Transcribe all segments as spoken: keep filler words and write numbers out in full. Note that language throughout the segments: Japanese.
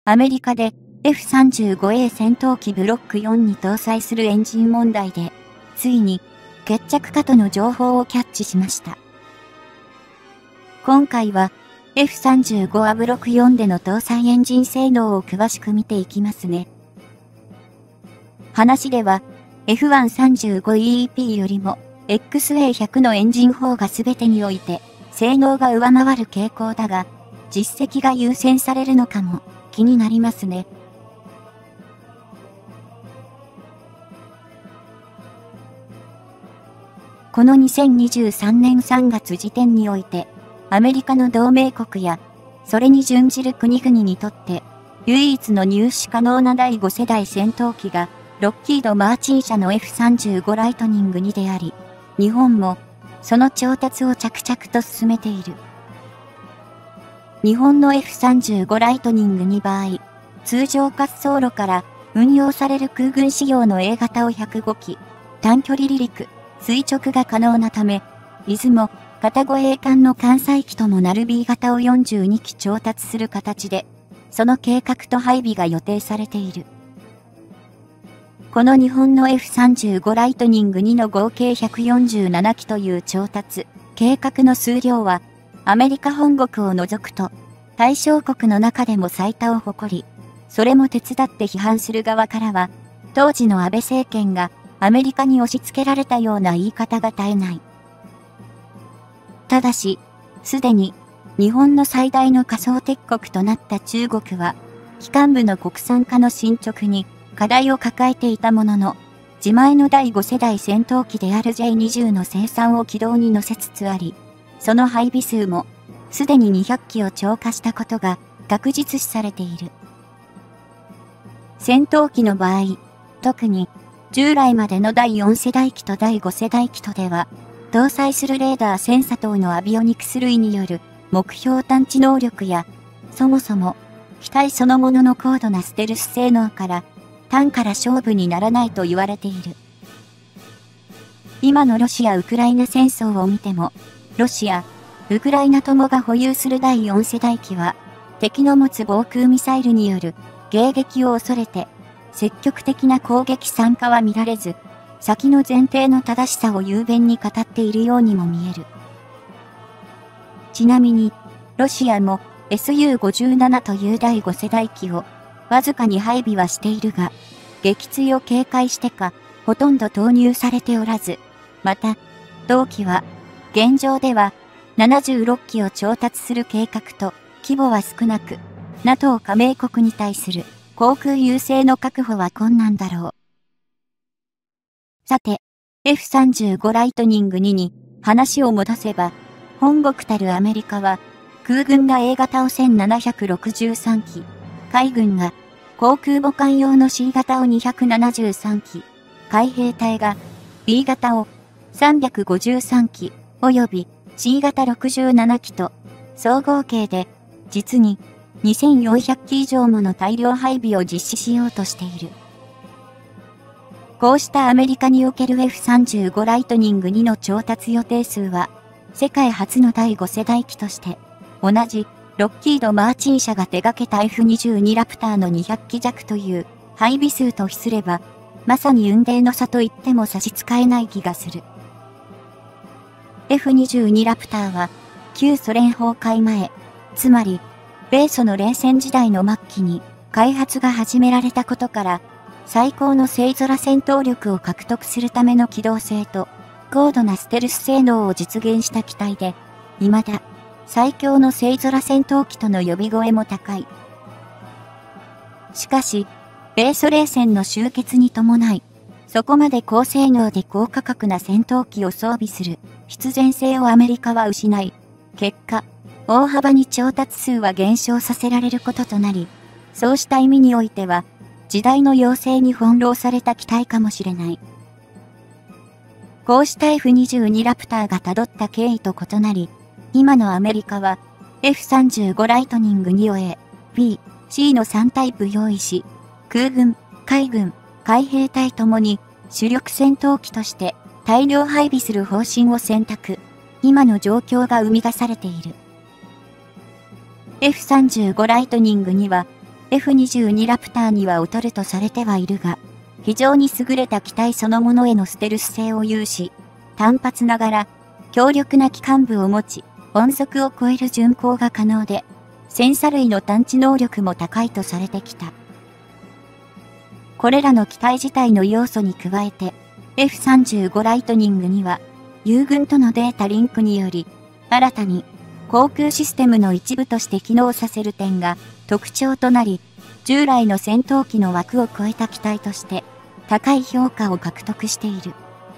アメリカで エフさんじゅうごエー 戦闘機ブロックよんに搭載するエンジン問題で、ついに決着かとの情報をキャッチしました。今回は エフさんじゅうごエー ブロックよんでの搭載エンジン性能を詳しく見ていきますね。話では エフワンさんじゅうごイーピー よりも エックスエーひゃく のエンジン砲が全てにおいて性能が上回る傾向だが、実績が優先されるのかも気になりますね。このにせんにじゅうさんねんさんがつ時点において、アメリカの同盟国や、それに準じる国々にとって、唯一の入手可能なだいご世代戦闘機が、ロッキード・マーチン社の エフさんじゅうご ライトニングにであり、日本も、その調達を着々と進めている。日本の エフさんじゅうご ライトニングに場合、通常滑走路から運用される空軍仕様の A 型をひゃくごき、短距離離陸、垂直が可能なため、出雲、片護衛艦の艦載機ともなる B 型をよんじゅうにき調達する形で、その計画と配備が予定されている。この日本の エフさんじゅうご ライトニングにの合計ひゃくよんじゅうななきという調達、計画の数量は、アメリカ本国を除くと、対象国の中でも最多を誇り、それも手伝って批判する側からは、当時の安倍政権がアメリカに押し付けられたような言い方が絶えない。ただし、すでに日本の最大の仮想敵国となった中国は、機関部の国産化の進捗に課題を抱えていたものの、自前のだいご世代戦闘機である ジェイにじゅう の生産を軌道に乗せつつあり、その配備数もすでににひゃっきを超過したことが確実視されている。戦闘機の場合、特に従来までのだいよん世代機とだいご世代機とでは、搭載するレーダーセンサ等のアビオニクス類による目標探知能力や、そもそも機体そのものの高度なステルス性能から単から勝負にならないと言われている。今のロシア・ウクライナ戦争を見ても、ロシア、ウクライナともが保有するだいよん世代機は、敵の持つ防空ミサイルによる迎撃を恐れて、積極的な攻撃参加は見られず、先の前提の正しさを雄弁に語っているようにも見える。ちなみに、ロシアも エスユーごじゅうなな というだいご世代機をわずかに配備はしているが、撃墜を警戒してか、ほとんど投入されておらず、また、同機は、現状ではななじゅうろっきを調達する計画と規模は少なく、NATO 加盟国に対する航空優勢の確保は困難だろう。さて、エフさんじゅうご ライトニングにに話を戻せば、本国たるアメリカは、空軍が A 型をせんななひゃくろくじゅうさんき、海軍が航空母艦用の C 型をにひゃくななじゅうさんき、海兵隊が B 型をさんびゃくごじゅうさんき、及び C 型ろくじゅうななきと、総合計で実ににせんよんひゃっき以上もの大量配備を実施しようとしている。こうしたアメリカにおける エフさんじゅうご ライトニングにの調達予定数は、世界初のだいご世代機として、同じロッキード・マーチン社が手掛けた エフにじゅうに ラプターのにひゃっき弱という配備数と比すれば、まさに雲泥の差と言っても差し支えない気がする。エフにじゅうに ラプターは、旧ソ連崩壊前、つまり、米ソの冷戦時代の末期に開発が始められたことから、最高の星空戦闘力を獲得するための機動性と高度なステルス性能を実現した機体で、未だ最強の星空戦闘機との呼び声も高い。しかし、米ソ冷戦の終結に伴い、そこまで高性能で高価格な戦闘機を装備する必然性をアメリカは失い、結果、大幅に調達数は減少させられることとなり、そうした意味においては、時代の要請に翻弄された機体かもしれない。こうした エフにじゅうに ラプターが辿った経緯と異なり、今のアメリカは エフさんじゅうご ライトニングにを A、B、C のさんタイプ用意し、空軍、海軍、海兵隊ともに主力戦闘機として大量配備する方針を選択。今の状況が生み出されている。エフさんじゅうご ライトニングにはエフにじゅうに ラプターには劣るとされてはいるが、非常に優れた機体そのものへのステルス性を有し、単発ながら強力な機関部を持ち、音速を超える巡航が可能で、戦車類の探知能力も高いとされてきた。これらの機体自体の要素に加えて、エフさんじゅうご ライトニングには、友軍とのデータリンクにより、新たに航空システムの一部として機能させる点が特徴となり、従来の戦闘機の枠を超えた機体として、高い評価を獲得している。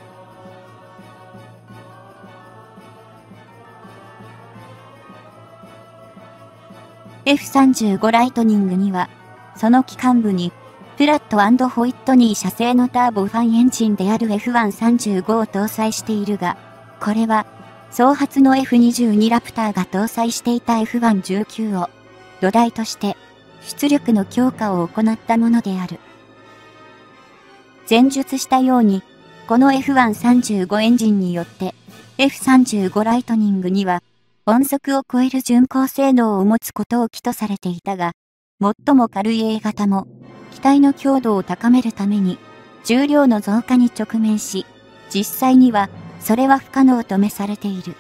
エフさんじゅうご ライトニングには、その機関部に、プラット&ホイットニー社製のターボファンエンジンである エフさんじゅうご を搭載しているが、これは、総発の エフにじゅうに ラプターが搭載していた エフじゅうきゅう を土台として、出力の強化を行ったものである。前述したように、この エフさんじゅうご エンジンによって、エフさんじゅうご ライトニングには、音速を超える巡航性能を持つことを基とされていたが、最も軽い エー 型も、機体の強度を高めるために、重量の増加に直面し、実際には、それは不可能とめされている。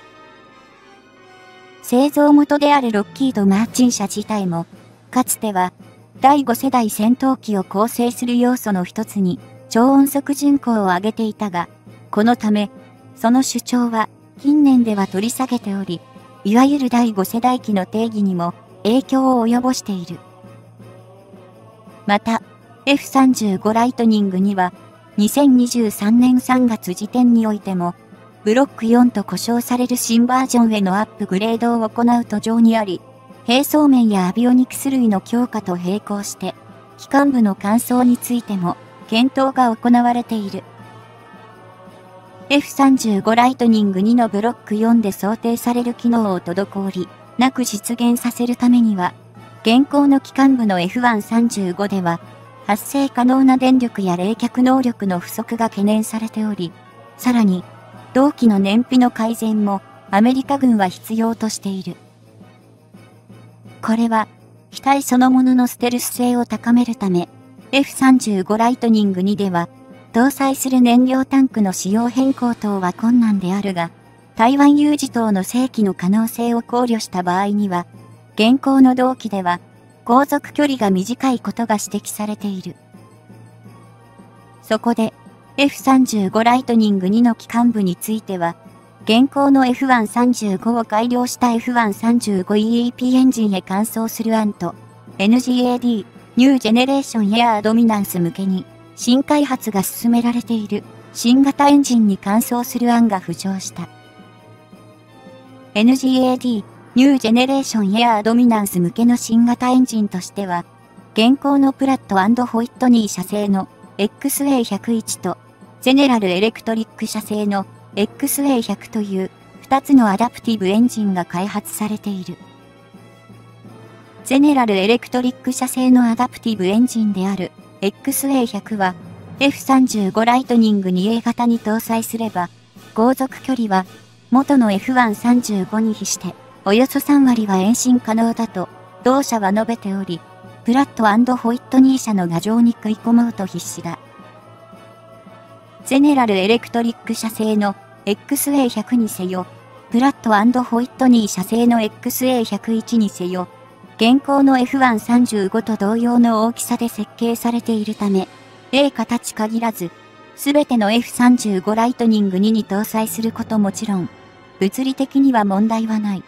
製造元であるロッキード・マーチン社自体も、かつては、だいご世代戦闘機を構成する要素の一つに、超音速巡航を挙げていたが、このため、その主張は、近年では取り下げており、いわゆるだいご世代機の定義にも影響を及ぼしている。また、エフさんじゅうご ライトニングには、にせんにじゅうさんねんさんがつ時点においても、ブロックよんと呼称される新バージョンへのアップグレードを行う途上にあり、並走面やアビオニクス類の強化と並行して、機関部の換装についても、検討が行われている。エフさんじゅうご ライトニングにのブロックよんで想定される機能を滞り、なく実現させるためには、現行の機関部の エフさんじゅうご では、発生可能な電力や冷却能力の不足が懸念されており、さらに、同機の燃費の改善もアメリカ軍は必要としている。これは、機体そのもののステルス性を高めるため、エフさんじゅうご ライトニングにでは、搭載する燃料タンクの仕様変更等は困難であるが、台湾有事等の正規の可能性を考慮した場合には、現行の同機では、航続距離が短いことが指摘されている。そこで、エフさんじゅうご ライトニングにの機関部については、現行の エフさんじゅうご を改良した エフさんじゅうごイーイーピー エンジンへ換装する案と、エヌジーエーディー、ニュージェネレーションエアードミナンス向けに、新開発が進められている新型エンジンに換装する案が浮上した。エヌジーエーディー、ニュージェネレーションエアードミナンス向けの新型エンジンとしては、現行のプラット&ホイットニー社製の エックスエーひゃくいち と、ゼネラルエレクトリック社製の エックスエーひゃく というふたつのアダプティブエンジンが開発されている。ゼネラルエレクトリック社製のアダプティブエンジンである エックスエーひゃく は エフさんじゅうご ライトニングに エー 型に搭載すれば、航続距離は元の エフさんじゅうご に比しておよそさんわりは延伸可能だと同社は述べており、プラット&ホイットニー社の牙城に食い込もうと必死だ。ゼネラルエレクトリック社製の エックスエーひゃく にせよ、プラット&ホイットニー社製の エックスエーひゃくいち にせよ、現行の エフさんじゅうご と同様の大きさで設計されているため、A 形限らず、すべての エフさんじゅうご ライトニングにに搭載することもちろん、物理的には問題はない。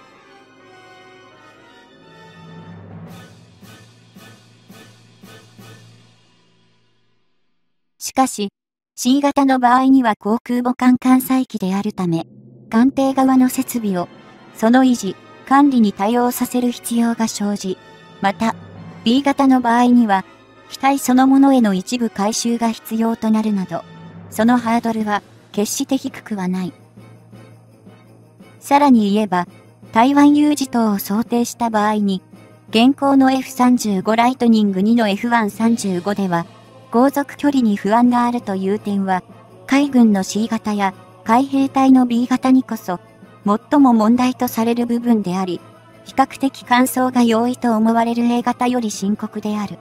しかし、C 型の場合には航空母艦艦載機であるため、艦艇側の設備を、その維持、管理に対応させる必要が生じ、また、B 型の場合には、機体そのものへの一部改修が必要となるなど、そのハードルは決して低くはない。さらに言えば、台湾有事等を想定した場合に、現行の エフさんじゅうご ライトニングにの エフさんじゅうご では、航続距離に不安があるという点は、海軍の C 型や海兵隊の B 型にこそ、最も問題とされる部分であり、 比較的乾燥が容易と思われる A 型より深刻である。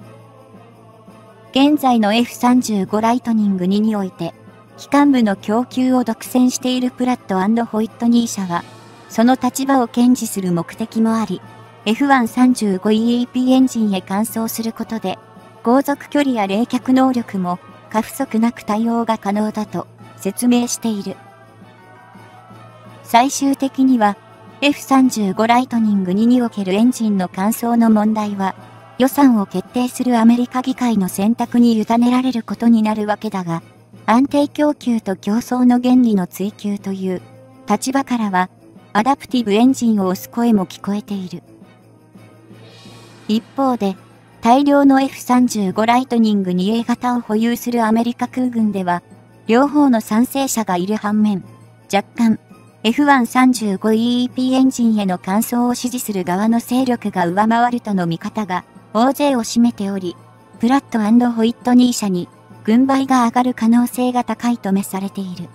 現在の エフさんじゅうご ライトニングににおいて、機関部の供給を独占しているプラット&ホイットニー社は、その立場を堅持する目的もあり、エフワンさんじゅうごイーイーピー エンジンへ換装することで、航続距離や冷却能力も過不足なく対応が可能だと説明している。最終的には、エフさんじゅうご ライトニングににおけるエンジンの換装の問題は、予算を決定するアメリカ議会の選択に委ねられることになるわけだが、安定供給と競争の原理の追求という立場からは、アダプティブエンジンを押す声も聞こえている。一方で、大量の エフさんじゅうご ライトニングに エー 型を保有するアメリカ空軍では、両方の賛成者がいる反面、若干、エフワンさんじゅうごイーイーピー エンジンへの換装を支持する側の勢力が上回るとの見方が大勢を占めており、プラット&ホイットニー社に軍配が上がる可能性が高いと召されている。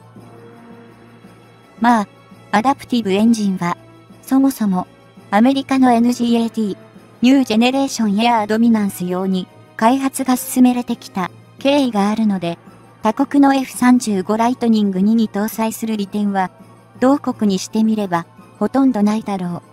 まあ、アダプティブエンジンは、そもそもアメリカの エヌジーエーティー、ニュージェネレーションエアードミナンス用に開発が進められてきた経緯があるので、他国の エフさんじゅうご ライトニングにに搭載する利点は、同国にしてみれば、ほとんどないだろう。